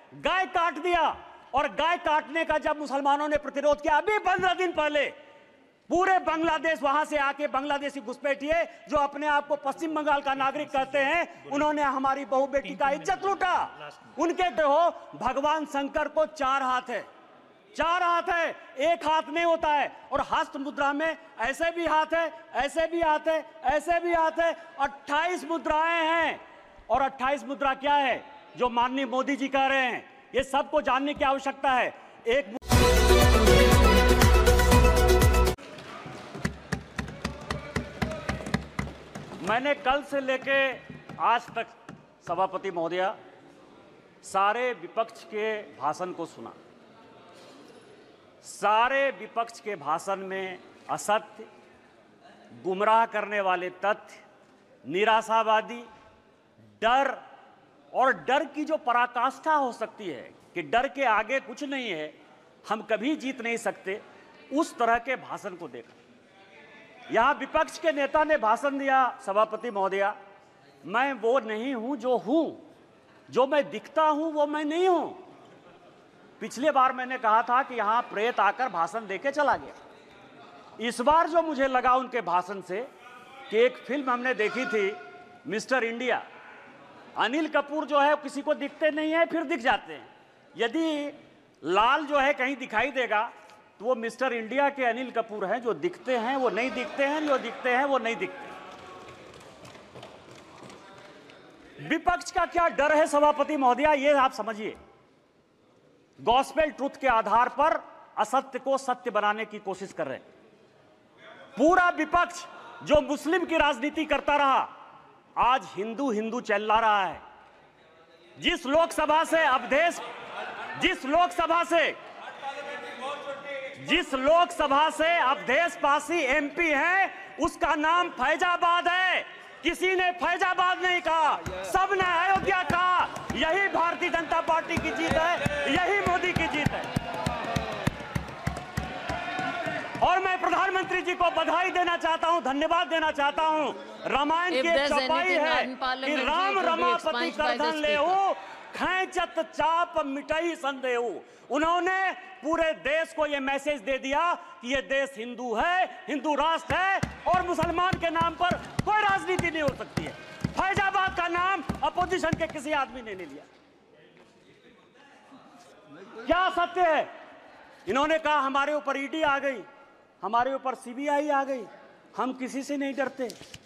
गाय काट दिया। और गाय काटने का जब मुसलमानों ने प्रतिरोध किया, अभी 15 दिन पहले पूरे बांग्लादेश वहां से आके बांग्लादेशी घुसपैठिए जो अपने आप को पश्चिम बंगाल का नागरिक कहते हैं, उन्होंने हमारी बहू बेटी का इज्जत लूटा। उनके हो भगवान शंकर को 4 हाथ है, 4 हाथ है, एक हाथ नहीं होता है। और हस्त मुद्रा में ऐसे भी हाथ है, ऐसे भी हाथ है, ऐसे भी हाथ है, 28 मुद्राएं हैं। और 28 मुद्रा क्या है जो माननीय मोदी जी कह रहे हैं, ये सबको जानने की आवश्यकता है। एक मैंने कल से लेके आज तक सभापति महोदया सारे विपक्ष के भाषण को सुना। सारे विपक्ष के भाषण में असत्य, गुमराह करने वाले तथ्य, निराशावादी, डर और डर की जो पराकाष्ठा हो सकती है कि डर के आगे कुछ नहीं है, हम कभी जीत नहीं सकते, उस तरह के भाषण को देखा। यहां विपक्ष के नेता ने भाषण दिया, सभापति महोदया, मैं वो नहीं हूं जो मैं दिखता हूं वो मैं नहीं हूं। पिछले बार मैंने कहा था कि यहां प्रेत आकर भाषण देके चला गया। इस बार जो मुझे लगा उनके भाषण से कि एक फिल्म हमने देखी थी मिस्टर इंडिया, अनिल कपूर जो है किसी को दिखते नहीं है, फिर दिख जाते हैं। यदि लाल जो है कहीं दिखाई देगा तो वो मिस्टर इंडिया के अनिल कपूर हैं, जो दिखते हैं वो नहीं दिखते हैं, जो दिखते हैं वो नहीं दिखते। विपक्ष का क्या डर है सभापति महोदया, ये आप समझिए। गॉस्पेल ट्रुथ के आधार पर असत्य को सत्य बनाने की कोशिश कर रहे हैं। पूरा विपक्ष जो मुस्लिम की राजनीति करता रहा, आज हिंदू हिंदू चिल्ला रहा है। जिस लोकसभा से अवधेश, जिस लोकसभा से अवधेश पासी एमपी है, उसका नाम फैजाबाद है। किसी ने फैजाबाद नहीं कहा, सबने अयोध्या कहा। यही भारतीय जनता पार्टी की जीत है, यही मोदी की जीत है। और मैं प्रधानमंत्री जी को बधाई देना चाहता हूं, धन्यवाद देना चाहता हूं। रामायण की चौपाई है कि राम रमापति करधन लेहु, खैंचत चाप मिटई संदेहु। उन्होंने पूरे देश को यह मैसेज दे दिया कि यह देश हिंदू है, हिंदू राष्ट्र है और मुसलमान के नाम पर कोई राजनीति नहीं हो सकती है। फैजाबाद का नाम अपोजिशन के किसी आदमी ने नहीं लिया। क्या सत्य है? इन्होंने कहा हमारे ऊपर ईडी आ गई, हमारे ऊपर सीबीआई आ गई, हम किसी से नहीं डरते।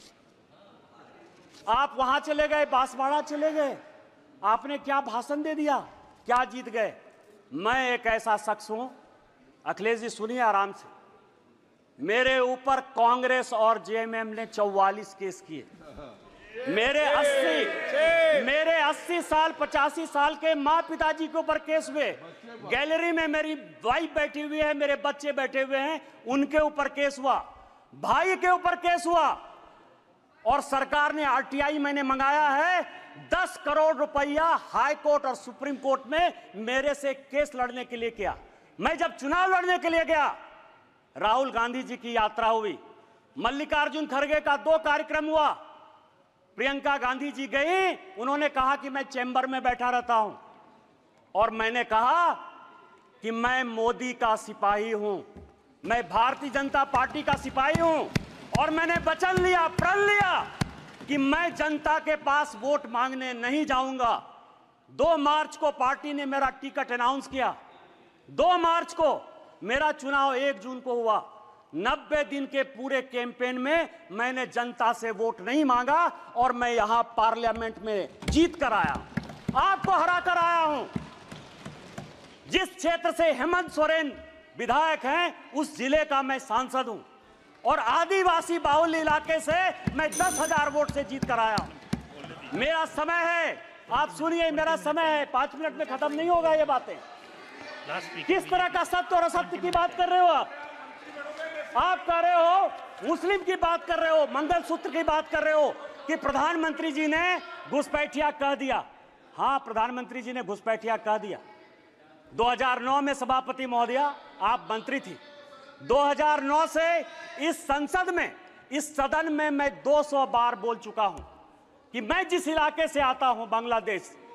आप वहां चले गए, बांसवाड़ा चले गए, आपने क्या भाषण दे दिया, क्या जीत गए? मैं एक ऐसा शख्स हूं, अखिलेश जी सुनिए आराम से, मेरे ऊपर कांग्रेस और जेएमएम ने 44 केस किए। मेरे 80 साल 85 साल के माँ पिताजी के ऊपर केस हुए। गैलरी में मेरी वाइफ बैठी हुई है, मेरे बच्चे बैठे हुए हैं, उनके ऊपर केस हुआ, भाई के ऊपर केस हुआ। और सरकार ने आरटीआई मैंने मंगाया है, 10 करोड़ रुपया हाई कोर्ट और सुप्रीम कोर्ट में मेरे से केस लड़ने के लिए किया। मैं जब चुनाव लड़ने के लिए गया, राहुल गांधी जी की यात्रा हुई, मल्लिकार्जुन खड़गे का 2 कार्यक्रम हुआ, प्रियंका गांधी जी गई, उन्होंने कहा कि मैं चैम्बर में बैठा रहता हूं। और मैंने कहा कि मैं मोदी का सिपाही हूं, मैं भारतीय जनता पार्टी का सिपाही हूं। और मैंने वचन लिया, प्रण लिया कि मैं जनता के पास वोट मांगने नहीं जाऊंगा। 2 मार्च को पार्टी ने मेरा टिकट अनाउंस किया, 2 मार्च को। मेरा चुनाव 1 जून को हुआ। 90 दिन के पूरे कैंपेन में मैंने जनता से वोट नहीं मांगा और मैं यहां पार्लियामेंट में जीत कर आया, आपको हरा कर आया हूं। जिस क्षेत्र से हेमंत सोरेन विधायक हैं, उस जिले का मैं सांसद हूं और आदिवासी बाहुल्य इलाके से मैं 10,000 वोट से जीत कर आया हूं। मेरा समय है, आप सुनिए, मेरा समय है, 5 मिनट में खत्म नहीं होगा ये बातें। किस तरह का सत्य और असत्य की बात कर रहे हो आप कह रहे हो, मुस्लिम की बात कर रहे हो, मंगलसूत्र की बात कर रहे हो कि प्रधानमंत्री जी ने घुसपैठिया कह दिया। हां, प्रधानमंत्री जी ने घुसपैठिया कह दिया। 2009 में सभापति महोदया आप मंत्री थी। 2009 से इस संसद में, इस सदन में मैं 200 बार बोल चुका हूं कि मैं जिस इलाके से आता हूं, बांग्लादेश,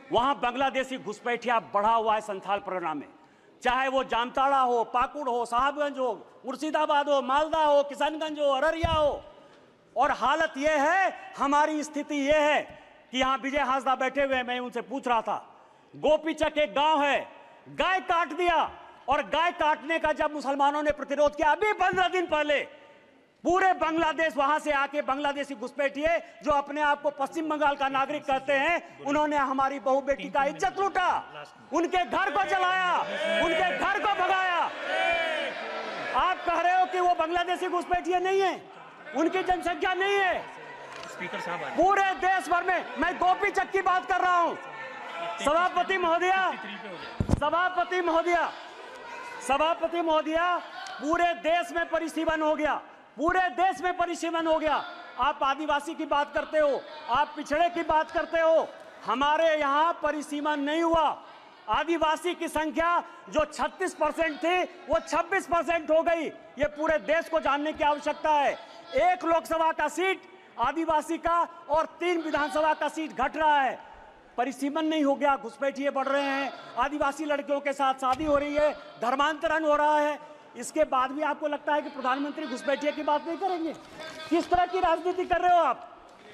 वहां बांग्लादेशी घुसपैठिया बढ़ा हुआ है संथाल परगना में, चाहे वो जामताड़ा हो, पाकुड़ हो, साहबगंज हो, मुर्शिदाबाद हो, मालदा हो, किशनगंज हो, अररिया हो। और हालत ये है, हमारी स्थिति ये है कि यहां विजय हांसदा बैठे हुए हैं, मैं उनसे पूछ रहा था, गोपीचक एक गांव है, गाय काट दिया, और गाय काटने का जब मुसलमानों ने प्रतिरोध किया, अभी 15 दिन पहले पूरे बांग्लादेश वहां से आके बांग्लादेशी घुसपैठिए जो अपने आप को पश्चिम बंगाल का नागरिक कहते हैं, उन्होंने हमारी बहू बेटी का इज्जत लूटा, उनके घर को जलाया, उनके घर को भगाया। आप कह रहे हो कि वो बांग्लादेशी घुसपैठिए नहीं है, उनकी जनसंख्या नहीं है। स्पीकर साहब, पूरे देश भर में, मैं गोपीचक की बात कर रहा हूं। सभापति महोदया, सभापति महोदया, सभापति महोदया, पूरे देश में परिसीमन हो गया, पूरे देश में परिसीमन हो गया। आप आदिवासी की बात करते हो, आप पिछड़े की बात करते हो, हमारे यहां परिसीमन नहीं हुआ। आदिवासी की संख्या जो 36% थी वो 26% हो गई। ये पूरे देश को जानने की आवश्यकता है। 1 लोकसभा का सीट आदिवासी का और 3 विधानसभा का सीट घट रहा है। परिसीमन नहीं हो गया, घुसपैठिए बढ़ रहे हैं, आदिवासी लड़कियों के साथ शादी हो रही है, धर्मांतरण हो रहा है। इसके बाद भी आपको लगता है कि प्रधानमंत्री घुसपैठिए की बात नहीं करेंगे? किस तरह की राजनीति कर रहे हो आप?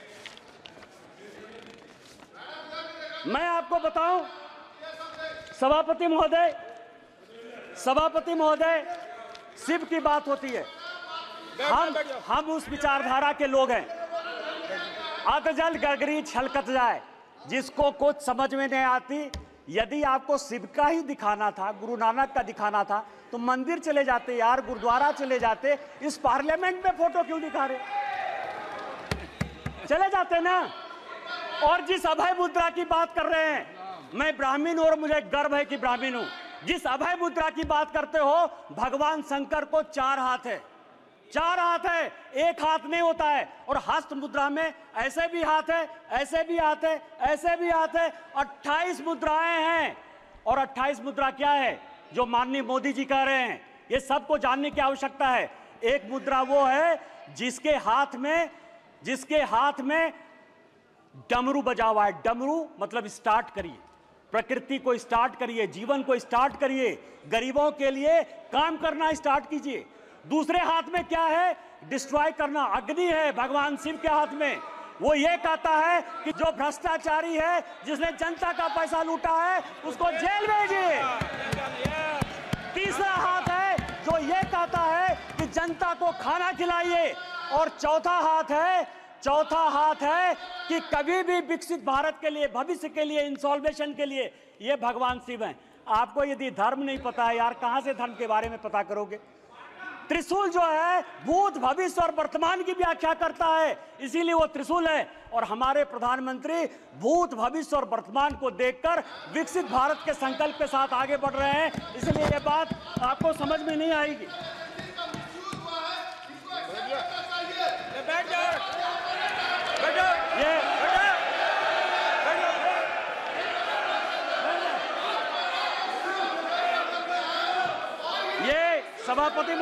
मैं आपको बताऊं, सभापति महोदय, सभापति महोदय, शिव की बात होती है, हम उस विचारधारा के लोग हैं। अतजल गगरी छलकत जाए, जिसको कुछ समझ में नहीं आती। यदि आपको शिव का ही दिखाना था, गुरु नानक का दिखाना था, तो मंदिर चले जाते यार, गुरुद्वारा चले जाते। इस पार्लियामेंट में फोटो क्यों दिखा रहे? चले जाते ना। और जिस अभय मुद्रा की बात कर रहे हैं, मैं ब्राह्मण हूं और मुझे गर्व है कि ब्राह्मण हूं। जिस अभय मुद्रा की बात करते हो, भगवान शंकर को 4 हाथ है, 4 हाथ है, 1 हाथ नहीं होता है। और हस्त मुद्रा में ऐसे भी हाथ है, ऐसे भी हाथ है, ऐसे भी हाथ है, 28 मुद्राएं हैं। और 28 मुद्रा क्या है जो माननीय मोदी जी कह रहे हैं, ये सबको जानने की आवश्यकता है। एक मुद्रा वो है जिसके हाथ में डमरू बजा हुआ है। डमरू मतलब स्टार्ट करिए, प्रकृति को स्टार्ट करिए, जीवन को स्टार्ट करिए, गरीबों के लिए काम करना स्टार्ट कीजिए। दूसरे हाथ में क्या है? डिस्ट्रॉय करना, अग्नि है भगवान शिव के हाथ में। वो ये कहता है कि जो भ्रष्टाचारी है, जिसने जनता का पैसा लूटा है, उसको जेल भेजिए। तीसरा हाथ है जो ये कहता है कि जनता को खाना खिलाइए। और चौथा हाथ है कि कभी भी विकसित भारत के लिए, भविष्य के लिए, इंसॉल्वेशन के लिए, ये भगवान शिव हैं। आपको यदि धर्म नहीं पता है यार, कहां से धर्म के बारे में पता करोगे? त्रिशूल जो है भूत, भविष्य और वर्तमान की व्याख्या करता है, इसीलिए वो त्रिशूल है। और हमारे प्रधानमंत्री भूत, भविष्य और वर्तमान को देखकर विकसित भारत के संकल्प के साथ आगे बढ़ रहे हैं, इसलिए ये बात आपको समझ में नहीं आएगी। ये सभापति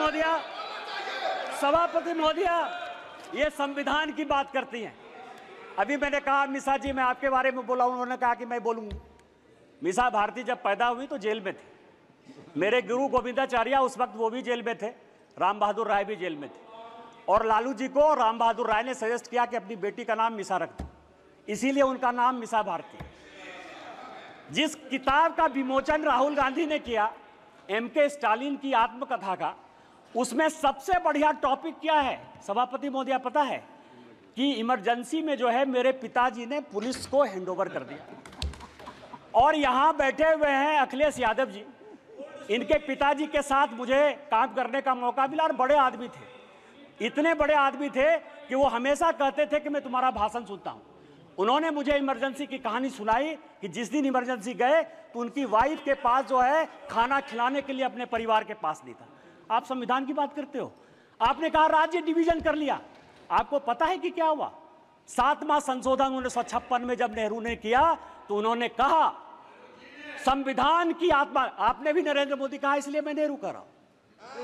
महोदया, ये संविधान की बात करती हैं। अभी मैंने कहा मिसा जी, मैं आपके बारे में बोला, उन्होंने कहा कि मैं बोलूंगी। मिसा भारती जब पैदा हुई तो जेल में थे। मेरे गुरु गोविंदाचार्य उस वक्त वो भी जेल में थे, राम बहादुर राय भी जेल में थे। और लालू जी को राम बहादुर राय ने सजेस्ट किया कि अपनी बेटी का नाम मिसा रख दो, इसीलिए उनका नाम मिसा भारती। जिस किताब का विमोचन राहुल गांधी ने किया, MK स्टालिन की आत्मकथा का, उसमें सबसे बढ़िया टॉपिक क्या है सभापति महोदया पता है? कि इमरजेंसी में जो है मेरे पिताजी ने पुलिस को हैंडओवर कर दिया। और यहां बैठे हुए हैं अखिलेश यादव जी, इनके पिताजी के साथ मुझे काम करने का मौका मिला। और बड़े आदमी थे, इतने बड़े आदमी थे कि वो हमेशा कहते थे कि मैं तुम्हारा भाषण सुनता हूं। उन्होंने मुझे इमरजेंसी की कहानी सुनाई कि जिस दिन इमरजेंसी गए तो उनकी वाइफ के पास जो है खाना खिलाने के लिए अपने परिवार के पास नहीं था। आप संविधान की बात करते हो, आपने कहा राज्य डिवीजन कर लिया। आपको पता है कि क्या हुआ? 7वां संशोधन 1956 में जब नेहरू ने किया तो उन्होंने कहा संविधान की आत्मा, आपने भी नरेंद्र मोदी कहा, इसलिए मैं नेहरू कर रहा हूं।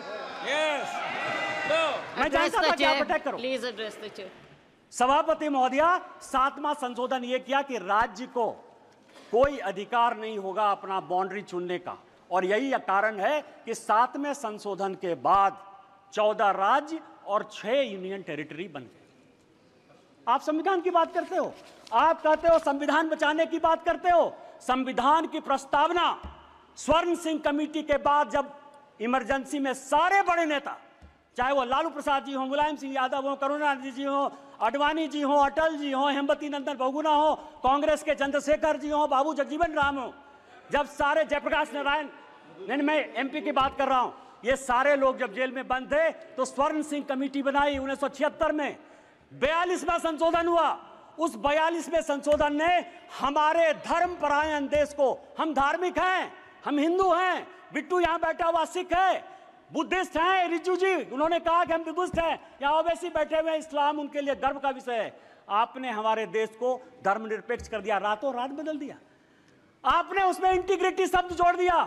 मैं जानता था कि आप अटैक करो। Please address the chair. सभापति महोदया, 7वां संशोधन यह किया कि राज्य को कोई अधिकार नहीं होगा अपना बाउंड्री चुनने का। और यही कारण है कि 7वें संशोधन के बाद 14 राज्य और 6 यूनियन टेरिटरी बन गए। आप संविधान की बात करते हो, आप कहते हो संविधान बचाने की बात करते हो। संविधान की प्रस्तावना स्वर्ण सिंह कमेटी के बाद जब इमरजेंसी में सारे बड़े नेता, चाहे वो लालू प्रसाद जी हो, मुलायम सिंह यादव हो, करुणानिधि जी हो, अडवाणी जी हो, अटल जी हो, हेमवती नंदन बहुगुणा हो, कांग्रेस के चंद्रशेखर जी हो, बाबू जगजीवन राम हो, जब सारे जयप्रकाश नारायण, नहीं मैं एमपी की बात कर रहा हूं, ये सारे लोग जब जेल में बंद थे तो स्वर्ण सिंह कमेटी बनाई 1976 में। 42वां संशोधन हुआ। उस 42वें संशोधन ने हमारे धर्मपरायण देश को, हम धार्मिक हैं, हम हिंदू हैं, बिट्टू यहां बैठा हुआ सिख है, बुद्धिस्ट हैं, रिजू जी उन्होंने कहा कि हम बुद्धिस्ट हैं, यहां ओवैसी बैठे हुए, इस्लाम उनके लिए गर्व का विषय है। आपने हमारे देश को धर्मनिरपेक्ष कर दिया, रातों रात बदल दिया। आपने उसमें इंटीग्रिटी शब्द जोड़ दिया।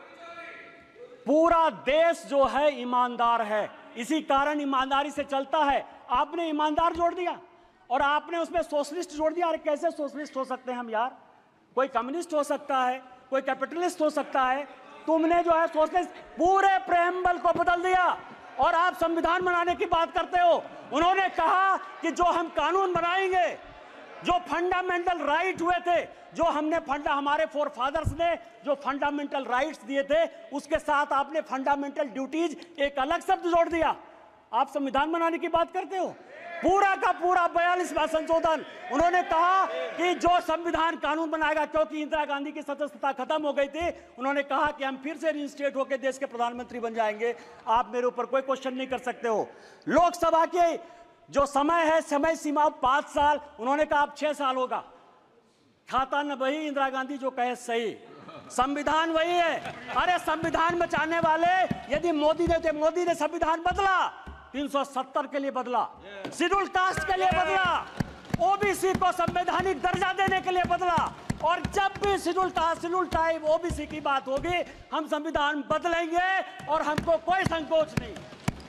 पूरा देश जो है ईमानदार है, इसी कारण ईमानदारी से चलता है। आपने ईमानदार जोड़ दिया और आपने उसमें सोशलिस्ट जोड़ दिया। अरे कैसे सोशलिस्ट हो सकते हैं हम यार? कोई कम्युनिस्ट हो सकता है, कोई कैपिटलिस्ट हो सकता है, तुमने जो है सोशलिस्ट पूरे प्रेम्बल को बदल दिया और आप संविधान बनाने की बात करते हो। उन्होंने कहा कि जो हम कानून बनाएंगे, जो फंडामेंटल राइट हुए थे, जो हमने हमारे फोर फादर्स ने जो फंडामेंटल राइट्स दिए थे, उसके साथ आपने फंडामेंटल ड्यूटीज एक अलग शब्द जोड़ दिया। आप संविधान बनाने की बात करते हो। पूरा का पूरा 42वां संशोधन, उन्होंने कहा कि जो संविधान कानून बनाएगा, क्योंकि इंदिरा गांधी की सदस्यता खत्म हो गई थी, उन्होंने कहा कि हम फिर से रिइंस्टेट होकर देश के प्रधानमंत्री बन जाएंगे। आप मेरे ऊपर कोई क्वेश्चन नहीं कर सकते हो। लोकसभा के जो समय है, समय सीमा 5 साल, उन्होंने कहा अब 6 साल होगा। खाता न वही, इंदिरा गांधी जो कहे सही, संविधान वही है। अरे संविधान बचाने वाले यदि मोदी ने संविधान बदला, 370 के लिए बदला, शेड्यूल कास्ट के लिए बदला, ओबीसी को संवैधानिक दर्जा देने के लिए बदला। और जब भी शेड्यूल टाइप ओबीसी की बात होगी, हम संविधान बदलेंगे और हमको कोई संकोच नहीं।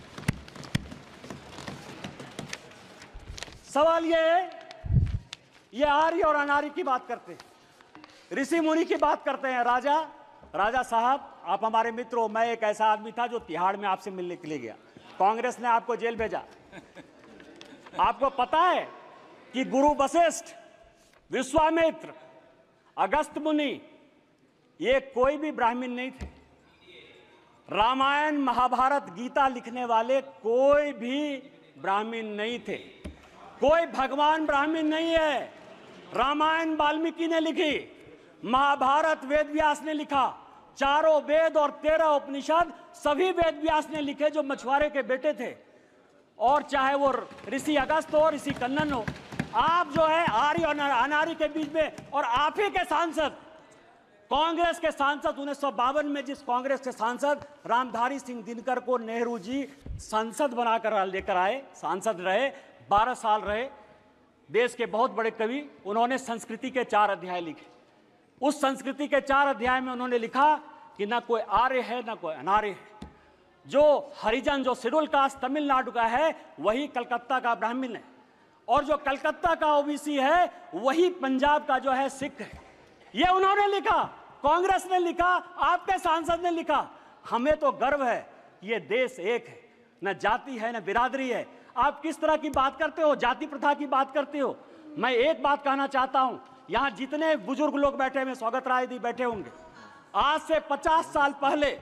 सवाल ये है, ये आर्य और अनार्य की बात करते हैं, ऋषि मुनि की बात करते हैं। राजा साहब, आप हमारे मित्र हो। मैं एक ऐसा आदमी था जो तिहाड़ में आपसे मिलने के लिए गया, कांग्रेस ने आपको जेल भेजा। आपको पता है कि गुरु वशिष्ठ, विश्वामित्र, अगस्त मुनि, ये कोई भी ब्राह्मण नहीं थे। रामायण, महाभारत, गीता लिखने वाले कोई भी ब्राह्मण नहीं थे। कोई भगवान ब्राह्मण नहीं है। रामायण वाल्मीकि ने लिखी, महाभारत वेद व्यास ने लिखा, चारों वेद और 13 उपनिषद सभी वेद व्यास ने लिखे, जो मछुआरे के बेटे थे। और चाहे वो ऋषि अगस्त हो, ऋषि कन्नन हो, आप जो है आर्य और अनार्य के बीच में। और आप ही के सांसद, कांग्रेस के सांसद, 1952 में जिस कांग्रेस के सांसद रामधारी सिंह दिनकर को नेहरू जी संसद बनाकर लेकर आए, सांसद रहे, 12 साल रहे, देश के बहुत बड़े कवि, उन्होंने संस्कृति के 4 अध्याय लिखे। उस संस्कृति के 4 अध्याय में उन्होंने लिखा कि ना कोई आर्य है ना कोई अनार्य है। जो हरिजन, जो शेड्यूल कास्ट तमिलनाडु का है, वही कलकत्ता का ब्राह्मण है, और जो कलकत्ता का ओबीसी है वही पंजाब का जो है सिख है। ये उन्होंने लिखा, कांग्रेस ने लिखा, आपके सांसद ने लिखा। हमें तो गर्व है, ये देश एक है, न जाति है न बिरादरी है। आप किस तरह की बात करते हो, जाति प्रथा की बात करते हो। मैं एक बात कहना चाहता हूं, यहां जितने बुजुर्ग लोग बैठे हुए, स्वागत राय जी बैठे होंगे, आज से 50 साल पहले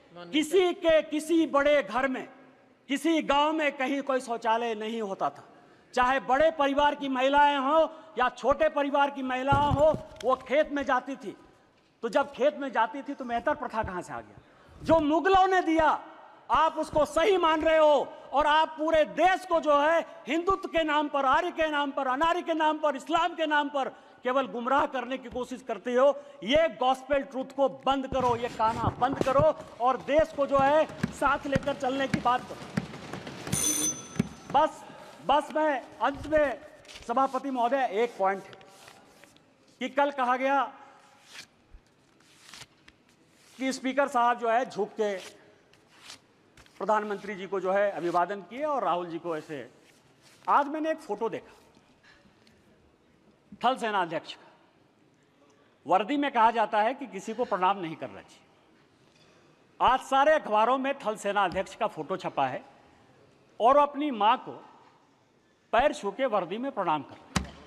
किसी बड़े घर में, किसी गांव में कहीं कोई शौचालय नहीं होता था। चाहे बड़े परिवार की महिलाएं हो या छोटे परिवार की महिलाएं हो, वो खेत में जाती थी। तो जब खेत में जाती थी तो मेहतर प्रथा कहां से आ गया? जो मुगलों ने दिया, आप उसको सही मान रहे हो, और आप पूरे देश को जो है हिंदुत्व के नाम पर, आर्य के नाम पर, अनार्य के नाम पर, इस्लाम के नाम पर केवल गुमराह करने की कोशिश करते हो। ये गॉस्पेल ट्रूथ को बंद करो, ये कहना बंद करो, और देश को जो है साथ लेकर चलने की बात करो। बस मैं अंत में, सभापति महोदय, एक पॉइंट है कि कल कहा गया कि स्पीकर साहब जो है झुक के प्रधानमंत्री जी को जो है अभिवादन किए और राहुल जी को ऐसे। आज मैंने एक फोटो देखा थल सेना अध्यक्ष का, वर्दी में कहा जाता है कि किसी को प्रणाम नहीं करना चाहिए। आज सारे अखबारों में थल सेना अध्यक्ष का फोटो छपा है और अपनी मां को पैर छू के वर्दी में प्रणाम कर रहे हैं।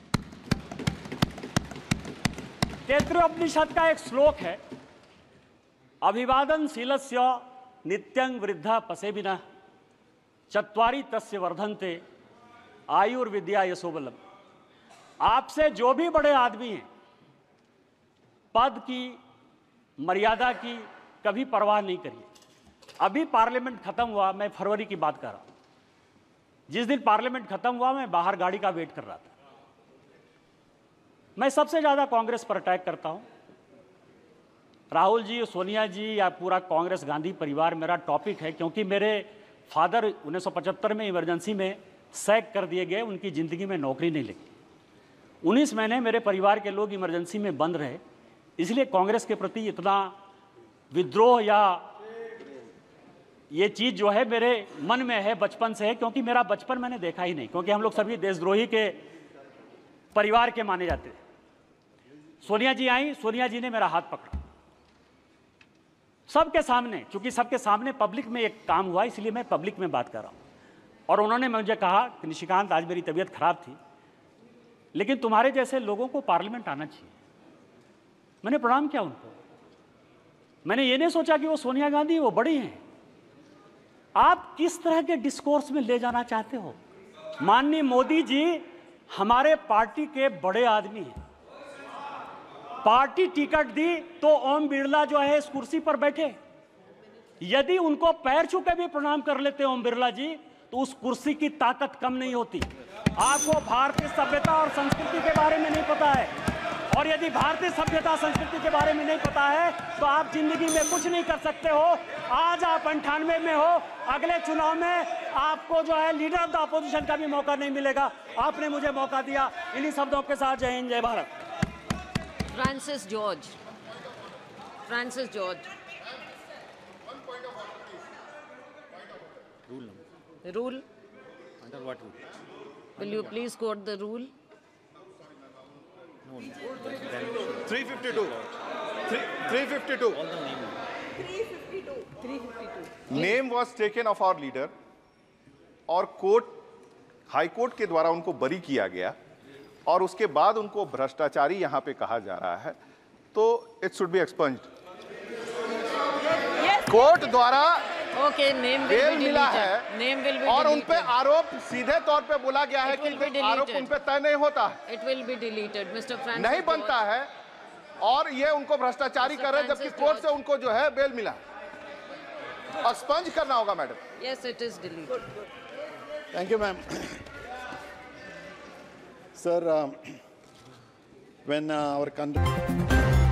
तैत्तिरीयोपनिषद का एक श्लोक है, अभिवादनशीलस्य नित्यं वृद्धा पसेबिनः चत्वारि तस्य वर्धन्ते आयुर्विद्या यशोबलम। आपसे जो भी बड़े आदमी हैं, पद की, मर्यादा की कभी परवाह नहीं करिए। अभी पार्लियामेंट खत्म हुआ, मैं फरवरी की बात कर रहा हूं। जिस दिन पार्लियामेंट खत्म हुआ मैं बाहर गाड़ी का वेट कर रहा था। मैं सबसे ज्यादा कांग्रेस पर अटैक करता हूं। राहुल जी, सोनिया जी या पूरा कांग्रेस गांधी परिवार मेरा टॉपिक है, क्योंकि मेरे फादर 1975 में इमरजेंसी में सैक कर दिए गए, उनकी ज़िंदगी में नौकरी नहीं लगी। 19 महीने मेरे परिवार के लोग इमरजेंसी में बंद रहे, इसलिए कांग्रेस के प्रति इतना विद्रोह या ये चीज़ जो है मेरे मन में है, बचपन से है, क्योंकि मेरा बचपन मैंने देखा ही नहीं, क्योंकि हम लोग सभी देशद्रोही के परिवार के माने जाते थे। सोनिया जी आई, सोनिया जी ने मेरा हाथ पकड़ा सबके सामने, क्योंकि सबके सामने पब्लिक में एक काम हुआ, इसलिए मैं पब्लिक में बात कर रहा हूं। और उन्होंने मुझे कहा कि निशिकांत, आज मेरी तबीयत खराब थी, लेकिन तुम्हारे जैसे लोगों को पार्लियामेंट आना चाहिए। मैंने प्रणाम किया उनको। मैंने ये नहीं सोचा कि वो सोनिया गांधी, वो बड़ी हैं। आप किस तरह के डिस्कोर्स में ले जाना चाहते हो? माननीय मोदी जी हमारे पार्टी के बड़े आदमी हैं। पार्टी टिकट दी तो ओम बिरला जो है इस कुर्सी पर बैठे। यदि उनको पैर छू के भी प्रणाम कर लेते ओम बिरला जी, तो उस कुर्सी की ताकत कम नहीं होती। आपको भारतीय सभ्यता और संस्कृति के बारे में नहीं पता है, और यदि भारतीय सभ्यता संस्कृति के बारे में नहीं पता है तो आप जिंदगी में कुछ नहीं कर सकते हो। आज आप 98 में हो, अगले चुनाव में आपको जो है लीडर ऑफ द अपोजिशन का भी मौका नहीं मिलेगा। आपने मुझे मौका दिया। इन्हीं शब्दों के साथ जय हिंद, जय भारत। Francis George. Rule. Under what rule? Will you please quote the rule? No. 352. 352. All the name. 352. Name was taken of our leader और कोर्ट, हाई कोर्ट के द्वारा उनको बरी किया गया, और उसके बाद उनको भ्रष्टाचारी यहाँ पे कहा जा रहा है, तो it should be expunged. Court द्वारा Okay, name will bail be मिला deleted. है Name will be और उन पे deleted. आरोप सीधे तौर पे बोला गया है It will be कि आरोप deleted. उन पे तय नहीं होता है, It will be deleted, Mr. Francis नहीं बनता George. है, और ये उनको भ्रष्टाचारी Mr. कर रहे हैं, जबकि Francis कोर्ट से George. उनको जो है बेल मिला। एक्सपंज करना होगा madam. Yes, it is deleted. Thank you, ma'am. Sir, when our country